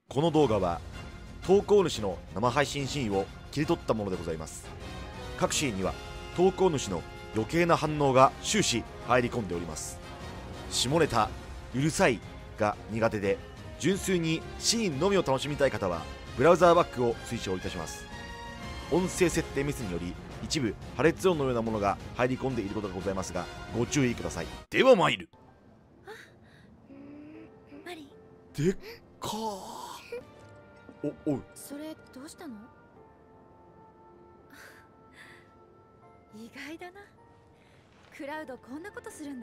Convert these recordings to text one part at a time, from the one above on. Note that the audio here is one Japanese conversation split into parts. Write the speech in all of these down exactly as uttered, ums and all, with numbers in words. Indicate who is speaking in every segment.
Speaker 1: この動画は投稿主の生配信シーンを切り取ったものでございます。各シーンには投稿主の余計な反応が終始入り込んでおります。下ネタ、うるさいが苦手で純粋にシーンのみを楽しみたい方はブラウザーバックを推奨いたします。音声設定ミスにより一部破裂音のようなものが入り込んでいることがございますがご注意ください。では参る。
Speaker 2: マリ
Speaker 1: でっかー。お、おう。
Speaker 2: それどうしたの？意外だな。クラウドこんなことするんだ。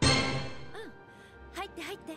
Speaker 2: うん、入って入って。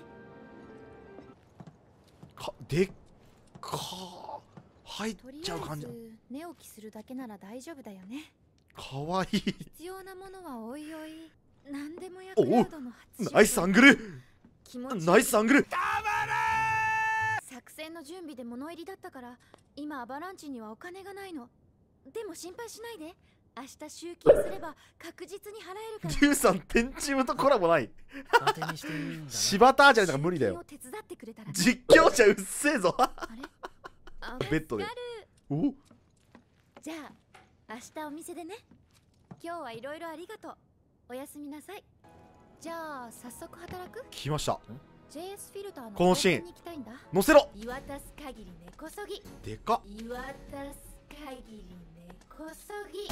Speaker 1: か、でっかー。入っちゃう感じ。
Speaker 2: とりあえず寝起きするだけなら大丈夫だよね。
Speaker 1: かわいい。
Speaker 2: 必要なものはおいおい。何でもやクラウドの発
Speaker 1: ナイスアングル。ナイスアングル。
Speaker 2: 作戦の準備で物入りだったから今アバランチにはお金がないの。でも心配しないで、明日集金すれば確実に払えるから。
Speaker 1: リュウさんテンチームとコラボない。
Speaker 3: 当てにしていいんだな。
Speaker 1: 柴田じゃないから無理だよ。
Speaker 2: 手伝ってくれたらね。
Speaker 1: 実況者うっせえぞ。
Speaker 2: あれあ
Speaker 1: ベッドで。お、
Speaker 2: じゃあ明日お店でね。今日はいろいろありがとう。おやすみなさい。じゃあ早速働く？
Speaker 1: 聞きました。
Speaker 2: ジェイエス フィルターの
Speaker 1: このシーン
Speaker 2: に行きたいんだ。
Speaker 1: 載せろ。
Speaker 2: 見渡す限り根こそぎ。
Speaker 1: でかっ。
Speaker 2: 見渡す限り根こそぎ。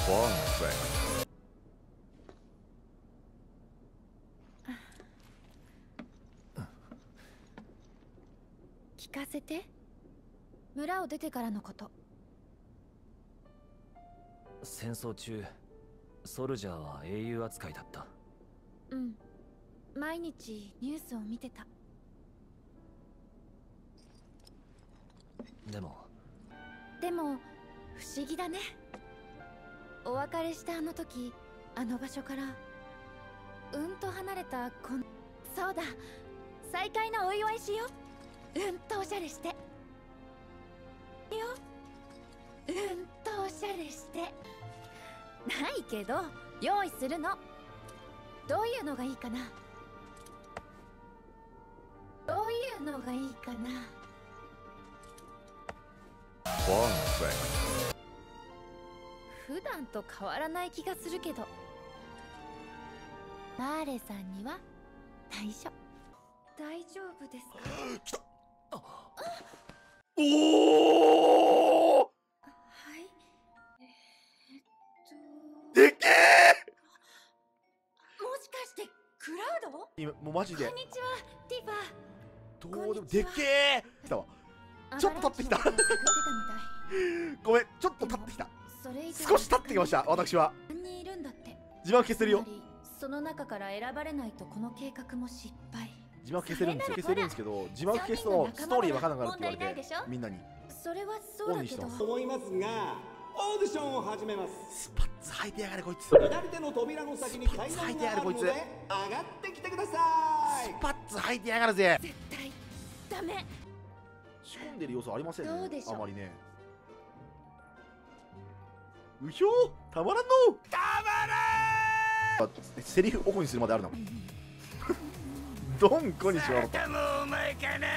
Speaker 2: 聞かせて。村を出てからのこと。
Speaker 3: 戦争中ソルジャーは英雄扱いだった。
Speaker 2: うん、毎日ニュースを見てた。
Speaker 3: でも
Speaker 2: でも不思議だね。お別れしたあの時、あの場所からうんと離れたこんそうだ、再会のお祝いしよう。うんとおしゃれしてよ。うんとおしゃれしてないけど用意するの。どういうのがいいかな。どういうのがいいかな。普段と変わらない気がするけど、マーレさんには内緒。大丈夫ですか？
Speaker 1: 来た。おお。
Speaker 2: はい。えー、っと
Speaker 1: でっけえ。
Speaker 2: もしかしてクラウド？
Speaker 1: 今もうマジで
Speaker 2: こんにちは、ティファ。
Speaker 1: どうでもでっけえ。来たわ。ちょっと立ってきた。ごめん、ちょっと立ってきた。少し立ってきました。私は
Speaker 2: にいるんだって。
Speaker 1: 字幕消せるよ。
Speaker 2: その中から選ばれないとこの計画も失敗。
Speaker 1: 字幕消せるんですよ。消せるんですけど、字幕消すとストーリーわからなくなるって言われて、みんなに
Speaker 2: それはそうだけど
Speaker 4: 思いますが、オーディションを始めます。
Speaker 1: スパッツ履いてやがれこいつ。
Speaker 4: 左手の扉の先に階段があるので上がってきてください。
Speaker 1: スパッツ履いてやがるぜ。
Speaker 2: 絶対ダメ。
Speaker 1: 仕込んでる要素ありませんね。
Speaker 2: どうでしょう。
Speaker 1: あまりね。うひょー、たまらんの。たまらん。セリフオフにするまであるな。ドンコにしろ。
Speaker 3: お前かな。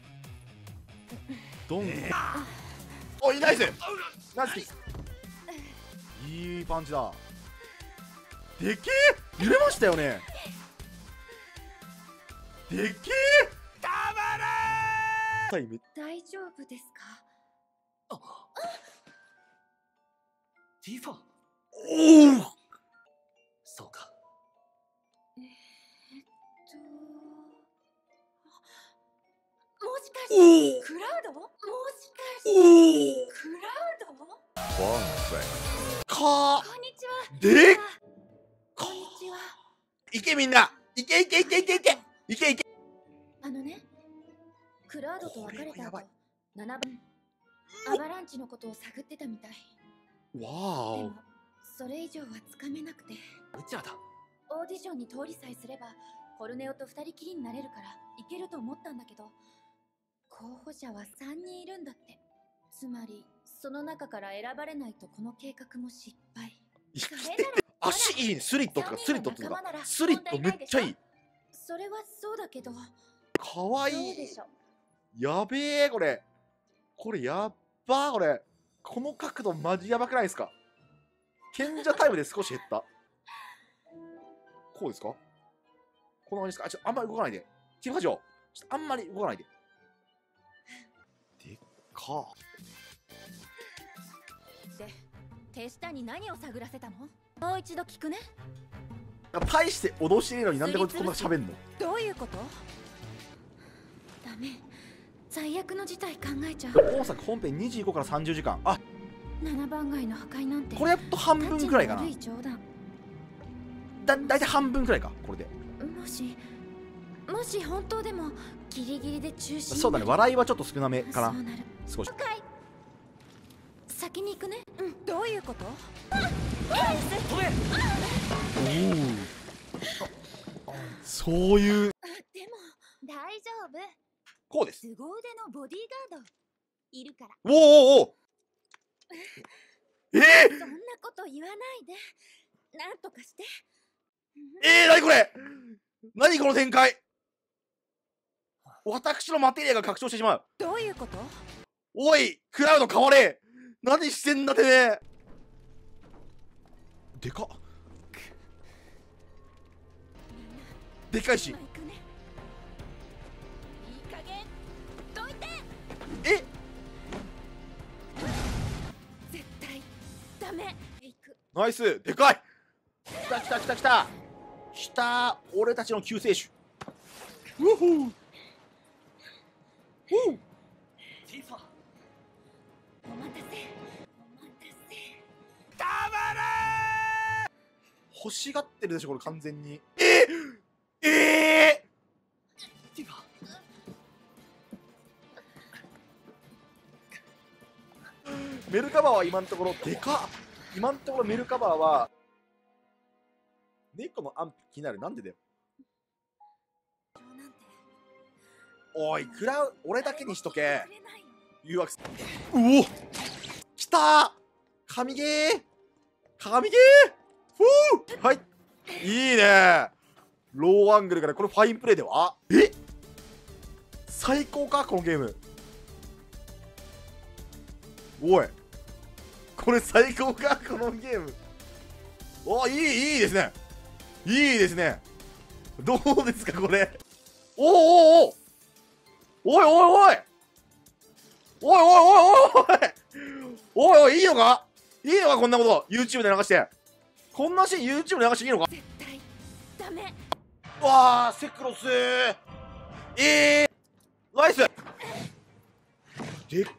Speaker 1: ドンコ。おい、ナイス。ナイス。いいパンチだ。でけえ。揺れましたよね。でけえ。たまらん。
Speaker 2: 大丈夫ですか？
Speaker 3: ティファ。
Speaker 1: おお。
Speaker 3: そうか。
Speaker 2: えー、っともしかしてクラウド？もしかしてクラウド？
Speaker 1: か
Speaker 2: こんにちは。
Speaker 1: でっ
Speaker 2: こんにちは。
Speaker 1: いけみんな。いけいけいけいけいけいけいけ。
Speaker 2: あのね、クラウドと別れた後、ななばんアバランチのことを探ってたみたい。
Speaker 1: わ
Speaker 2: で
Speaker 1: ー
Speaker 2: もそれ以上はつかめなくて、
Speaker 3: うちらだ。
Speaker 2: オーディションに通りさえすればポルネオと二人きりになれるからいけると思ったんだけど、候補者はさんにんいるんだって。つまりその中から選ばれないとこの計画も失敗。それなら
Speaker 1: 足いいね。スリットとかスリットっていうかスリットめっちゃいい。
Speaker 2: それはそうだけど、
Speaker 1: かわいい。
Speaker 2: どうでしょう。
Speaker 1: やべえこれ。 これやっばー。これこの角度マジやばくないですか。賢者タイムで少し減った。こうですか。こんな感じですか。あ、ちょっとあんまり動かないで。チーム課長、ちょっとあんまり動かないで。でっか
Speaker 2: で、手下に何を探らせたの？もう一度聞くね。
Speaker 1: ー。大して脅していいのになんでこいつこんな喋んの。
Speaker 2: どういうこと？ダメ。最悪の事態考えちゃう。
Speaker 1: 大阪本編にじゅうごからさんじゅうじかん。あ、
Speaker 2: ななばん街の破壊なんて
Speaker 1: これやっと半分くらいかな。
Speaker 2: タッチの悪い冗談。
Speaker 1: だだいたい半分くらいかこれで。
Speaker 2: もしもし本当でもギリギリで中止に。
Speaker 1: そうだね、笑いはちょっと少なめかな。
Speaker 2: そうなる。
Speaker 1: 少し。
Speaker 2: 先に行くね。うん、どういうこと？
Speaker 3: 飛べ。
Speaker 1: おお、そういう。
Speaker 2: あ、でも大丈夫。
Speaker 1: こうです。
Speaker 2: 凄腕のボディーガードいるから。
Speaker 1: おおおお。えー、
Speaker 2: そんなこと言わないで。なんとかして。
Speaker 1: えー、なにこれ。なにこの展開。私のマテリアが拡張してしまう。
Speaker 2: どういうこと？
Speaker 1: おいクラウド変われ。何してんだてめえ。でかっ。でかいし。
Speaker 2: 今行くね。いい加減どいて。
Speaker 1: え、
Speaker 2: 絶対ダメ。行く。
Speaker 1: ナイス。でかい。きたきたきたきたきた。俺たちの救世主。ウホー。ウー。
Speaker 3: ティファ。
Speaker 2: お待たせ。お待たせ。
Speaker 1: 欲しがってるでしょこれ完全に。えー、え
Speaker 3: ティファ。
Speaker 1: ー、メルカバーは今のところでかっ。今のところメルカバーは猫の安否気になる。なんでだよ。
Speaker 2: なんて
Speaker 1: おいクラウ俺だけにしとけ。
Speaker 2: くれないよ。
Speaker 1: 誘惑。うおきたー。神ゲー神ゲー。ふう。はい、いいね。ローアングルからこれファインプレーでは。え、最高かこのゲーム。おいこれ最高かこのゲーム。お、いいいいですね。いいですね。どうですかこれ。おおおおおいおいおいおいおいおいおいおいおい、いいのかいいのかこんなこと YouTube で流して。こんなシーン YouTube で流していいのか。
Speaker 2: 絶対ダメ。
Speaker 1: わあセクロスー。えー、ナイス。でっか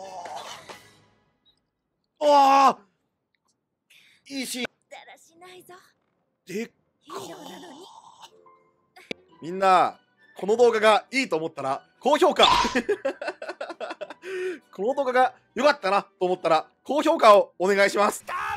Speaker 1: ー。わあいいシーン。
Speaker 2: だらしないぞ。
Speaker 1: でっか
Speaker 2: ヒーローなのに。
Speaker 1: ー。みんなこの動画がいいと思ったら高評価この動画が良かったなと思ったら高評価をお願いします。